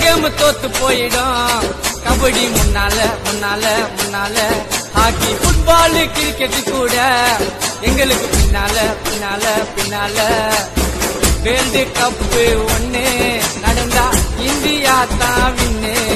Game தோத்து போயிடும். கபடி முன்னால முன்னால முன்னால, ஹாக்கி ஃபுட்பால் கிரிக்கெட் கூட எங்களுக்கு பின்னால பின்னால பின்னால. வேர்ல்டு கப்பு ஒண்ணு நடந்தா இந்தியா தான் வின்னு.